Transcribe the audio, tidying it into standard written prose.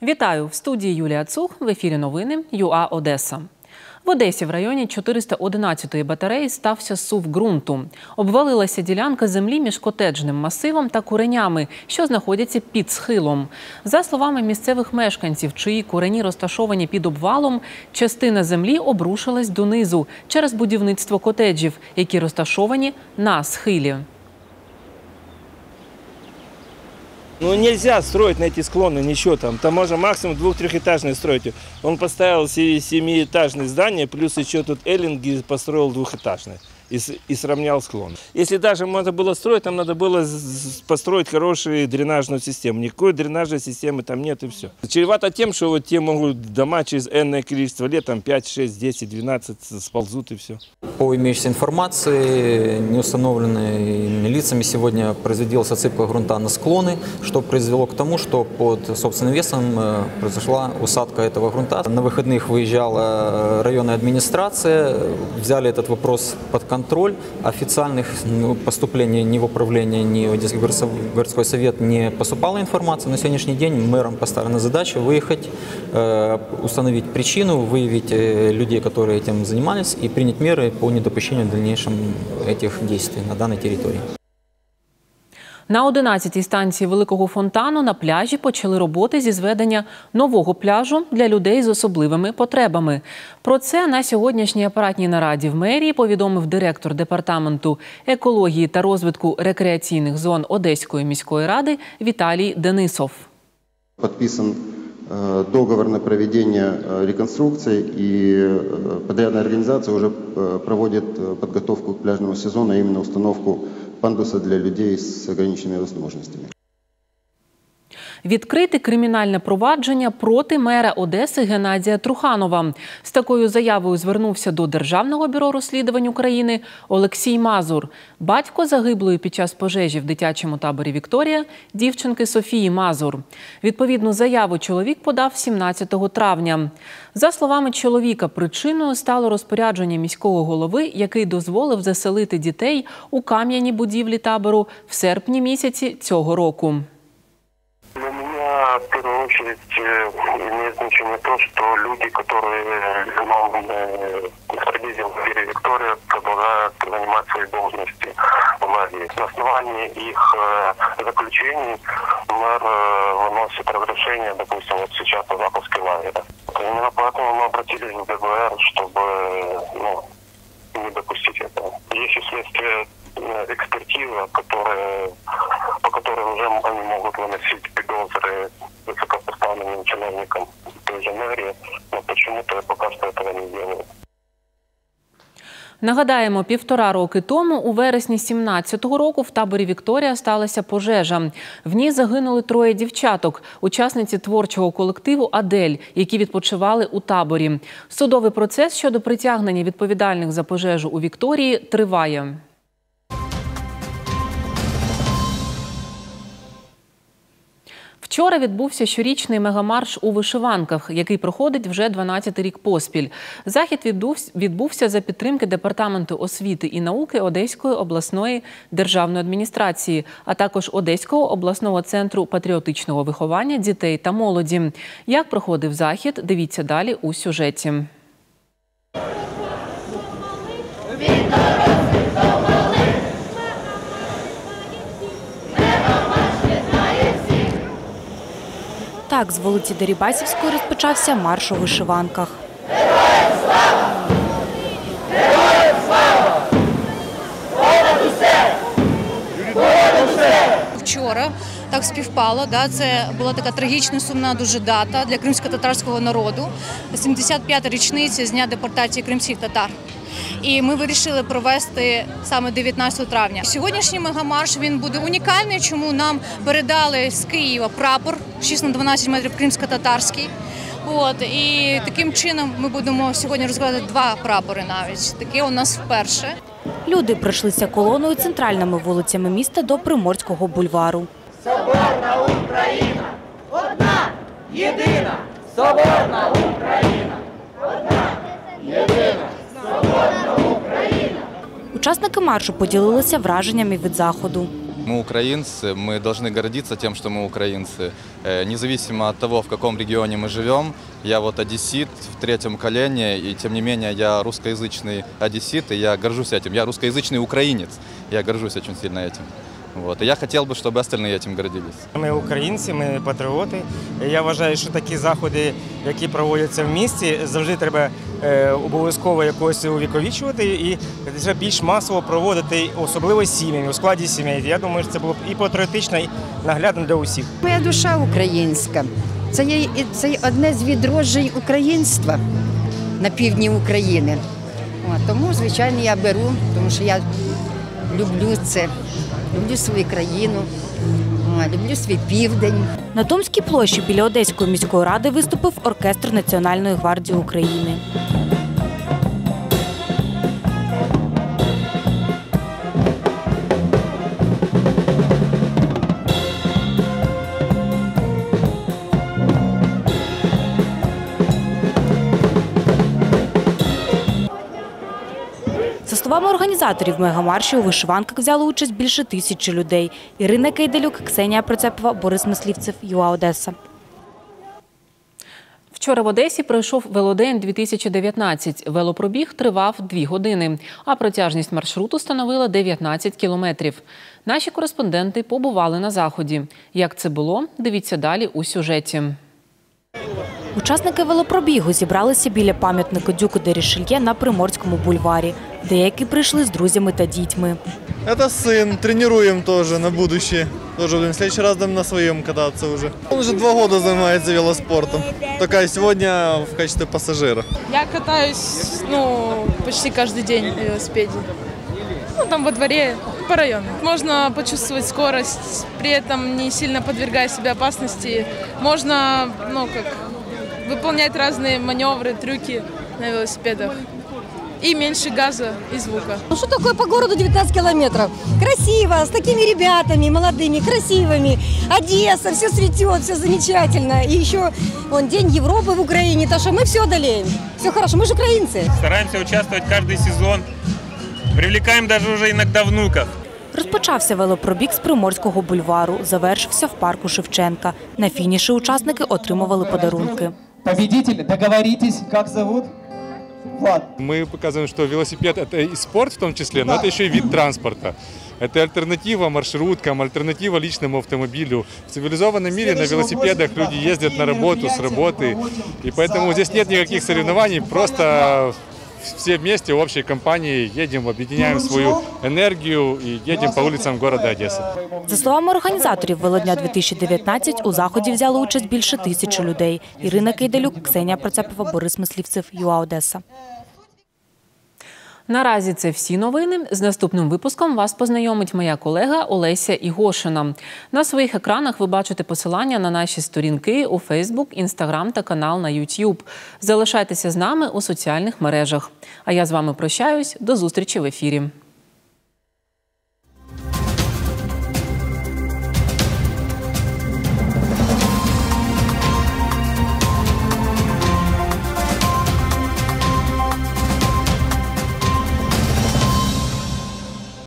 Вітаю! В студії Юлія Цух. В ефірі новини ЮА Одеса. В Одесі в районі 411-ї батареї стався зсув ґрунту. Обвалилася ділянка землі між котеджним масивом та куренями, що знаходяться під схилом. За словами місцевих мешканців, чиї курені розташовані під обвалом, частина землі обрушилась донизу через будівництво котеджів, які розташовані на схилі. Ну нельзя строить на эти склоны ничего там. Там можно максимум 2-3-этажные строить. Он поставил 7-этажное здание, плюс еще тут эллинги построил 2-этажное и сравнял склон. Если даже можно было строить, там надо было построить хорошую дренажную систему. Никакой дренажной системы там нет и все. Чревато тем, что вот те могут дома через энное количество лет, там 5, 6, 10, 12 сползут и все. По имеющейся информации, неустановленными лицами сегодня производилась отсыпка грунта на склоны, что произвело к тому, что под собственным весом произошла усадка этого грунта. На выходных выезжала районная администрация, взяли этот вопрос под контроль. Официальных поступлений ни в управление, ни в Одесский городской совет не поступала информация. На сегодняшний день мэром поставлена задача выехать, установить причину, выявить людей, которые этим занимались, и принять меры по недопущению дальнейшем этих действий на данной территории. На 11-й станції Великого Фонтану на пляжі почали роботи зі зведення нового пляжу для людей з особливими потребами. Про це на сьогоднішній апаратній нараді в мерії повідомив директор департаменту екології та розвитку рекреаційних зон Одеської міської ради Віталій Денисов. Підписан договор на проведение реконструкции, и подрядная организация уже проводит подготовку к пляжному сезону, а именно установку пандуса для людей с ограниченными возможностями. Відкрити кримінальне провадження проти мера Одеси Геннадія Труханова. З такою заявою звернувся до Державного бюро розслідувань України Олексій Мазур, батько загиблої під час пожежі в дитячому таборі «Вікторія» дівчинки Софії Мазур. Відповідну заяву чоловік подав 17 травня. За словами чоловіка, причиною стало розпорядження міського голови, який дозволив заселити дітей у кам'яні будівлі табору в серпні місяці цього року. Для меня в первую очередь имеет значение то, что люди, которые находились в лагере «Виктория», продолжают занимать свои должности в лагере. На основании их заключений мэр выносит разрешение, допустим, вот сейчас на запуске лагеря. Именно поэтому мы обратились в ДБР, чтобы не допустить этого. Есть и следствие экспертиза, по которой уже они могут выносить підозри высокопоставленным чиновникам той же мэрии, но почему-то пока что этого не делают. Нагадаємо, 1,5 роки тому, у вересні 2017 року, в таборі «Вікторія» сталася пожежа. В ній загинули 3 дівчаток, учасниці творчого колективу «Адель», які відпочивали у таборі. Судовий процес щодо притягнення відповідальних за пожежу у «Вікторії» триває. Вчора відбувся щорічний мегамарш у вишиванках, який проходить вже 12-й рік поспіль. Захід відбувся за підтримки Департаменту освіти і науки Одеської обласної державної адміністрації, а також Одеського обласного центру патріотичного виховання дітей та молоді. Як проходив захід, дивіться далі у сюжеті. Так, з вулиці Дерибасівської розпочався марш у вишиванках. Героям слава! Героям слава! Понад усе! Понад усе! Вчора так співпало, це була така трагічна, сумна дуже дата для кримсько-татарського народу. 75-та річниця з дня депортації кримських татар. І ми вирішили провести саме 19 травня. Сьогоднішній мегамарш, він буде унікальний, чому нам передали з Києва прапор 6 на 12 метрів кримсько-татарський. І таким чином ми будемо сьогодні розглядати 2 прапори навіть. Таке у нас вперше. Люди пройшлися колоною центральними вулицями міста до Приморського бульвару. Соборна Україна! Одна! Єдина! Соборна Україна! Одна! Єдина! Соборна Україна! Учасники маршу поділилися враженнями від заходу. Мы украинцы, мы должны гордиться тем, что мы украинцы. Независимо от того, в каком регионе мы живем. Я вот одессит в 3-м колене, и тем не менее я русскоязычный одессит, и я горжусь этим. Я русскоязычный украинец, я горжусь очень сильно этим. Вот. І я хотів би, щоб остальные цим гордились. Ми українці, ми патріоти. Я вважаю, що такі заходи, які проводяться в місті, завжди треба обов'язково якось увіковічувати і більш масово проводити, особливо сім'ями, у складі сімей. Я думаю, що це було б і патріотично, і наглядно для усіх. Моя душа українська. Це одне з відроджень українства на півдні України. Тому, звичайно, я беру, тому що я люблю це. Люблю свою країну, люблю свій південь. На Домській площі біля Одеської міської ради виступив оркестр Національної гвардії України. За словами організаторів мегамарші, у вишиванках взяли участь більше 1000 людей. Ірина Кейделюк, Ксенія Процепова, Борис Мислівцев, ЮА Одеса. Вчора в Одесі пройшов велодень 2019. Велопробіг тривав 2 години, а протяжність маршруту становила 19 кілометрів. Наші кореспонденти побували на заході. Як це було, дивіться далі у сюжеті. Учасники велопробігу зібралися біля пам'ятника Дюку де Рішельє на Приморському бульварі. Деякі прийшли з друзями та дітьми. Это сын, тренируем тоже на будущее. Тоже будем в следующий раз на своем кататься уже. Он уже 2 года занимается велоспортом. Только сегодня в качестве пассажира. Я катаюсь, почти каждый день на велосипеде. Там во дворе, по району. Можно почувствовать скорость, при этом не сильно подвергая себя опасности. Можно, выполнять разные маневры, трюки на велосипедах. И меньше газа и звука. Что такое по городу 19 километров? Красиво, с такими ребятами молодыми, красивыми. Одесса, все цветет, все замечательно. И еще День Европы в Украине, так что мы все одолеем. Все хорошо, мы же украинцы. Стараемся участвовать каждый сезон. Привлекаем даже уже иногда внуков. Розпочався велопробіг з Приморського бульвару, завершився в парку Шевченка. На фініші учасники отримували подарунки. Победитель, договоритесь, как зовут? Влад. Мы показываем, что велосипед – это и спорт в том числе, но это еще и вид транспорта. Это альтернатива маршруткам, альтернатива личному автомобилю. В цивилизованном мире на велосипедах люди ездят на работу, с работы. И поэтому здесь нет никаких соревнований, просто все вместе, общей компанией едем, объединяем свою энергию и едем по улицам города Одессы. За словами організаторів Велодня 2019, у заході взяли участь більше 1000 людей. Ірина Кейделюк, Ксенія Процепова, Борис Мислівцев, ЮА Одеса. Наразі це всі новини. З наступним випуском вас познайомить моя колега Олеся Ігошина. На своїх екранах ви бачите посилання на наші сторінки у Фейсбук, Інстаграм та канал на Ютуб. Залишайтеся з нами у соціальних мережах. А я з вами прощаюсь. До зустрічі в ефірі.